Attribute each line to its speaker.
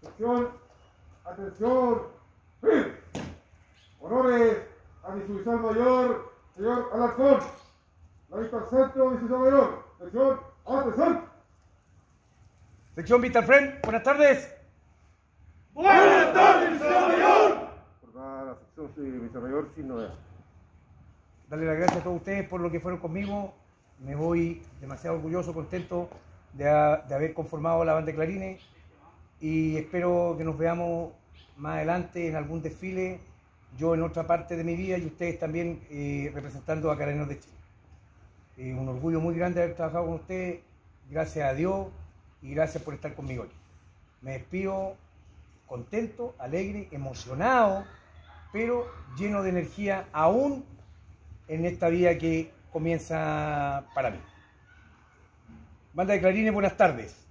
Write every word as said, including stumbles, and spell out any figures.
Speaker 1: Atención, atención, ¡fin! Honores a mi suboficial mayor, señor Alarcón. La vista al centro, mi suboficial mayor. Atención, atención.
Speaker 2: Sección Vista al Frente, buenas tardes.
Speaker 3: ¡Buenas tardes, mi señor mayor!
Speaker 1: Por la sección, sí, mi señor mayor, sin novedad.
Speaker 2: Darle las gracias a todos ustedes por lo que fueron conmigo. Me voy demasiado orgulloso, contento de, a, de haber conformado la banda de Clarines y espero que nos veamos más adelante en algún desfile, yo en otra parte de mi vida y ustedes también eh, representando a Carabineros de Chile. Eh, un orgullo muy grande haber trabajado con ustedes, gracias a Dios y gracias por estar conmigo hoy. Me despido contento, alegre, emocionado, pero lleno de energía aún en esta vida que comienza para mí. Banda de Clarines, buenas tardes.